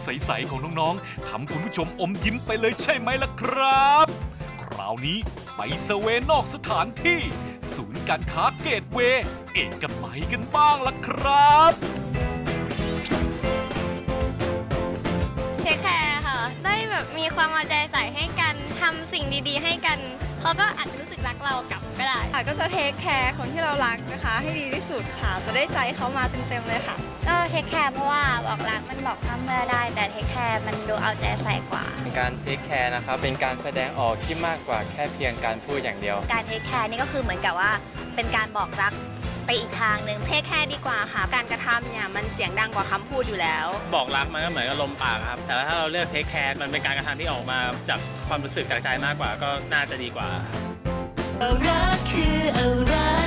ใสๆของน้องๆทำคุณผู้ชมอมยิ้มไปเลยใช่ไหมล่ะครับคราวนี้ไปเซเวนอกสถานที่ศูนย์การค้าเกตเวย์เอกมัยกันบ้างล่ะครับเทคแคร์ค่ะได้แบบมีความเอาใจใส่ให้กันทำสิ่งดีๆให้กันเขาก็อาจจะรู้สึกรักเรากลับก็ได้ก็จะเทคแคร์คนที่เรารักนะคะให้ดีที่สุดค่ะจะได้ใจเขามาเต็มๆเลยค่ะก็เทคแคร์เพราะว่าบอกรักมันบอกห้ามเมื่อได้แต่เทคแคร์มันดูเอาใจใส่กว่าเป็นการเทคแคร์นะครับเป็นการแสดงออกที่มากกว่าแค่เพียงการพูดอย่างเดียวการเทคแคร์นี่ก็คือเหมือนกับว่าเป็นการบอกรักไปอีกทางหนึ่งเทคแคร์ดีกว่าค่ะการกระทำเนี่ยมันเสียงดังกว่าคำพูดอยู่แล้วบอกรักมันก็เหมือนกับลมปากครับแต่ถ้าเราเลือกเทคแคร์มันเป็นการกระทำที่ออกมาจากความรู้สึกจากใจมากกว่าก็น่าจะดีกว่ารักคืออะไร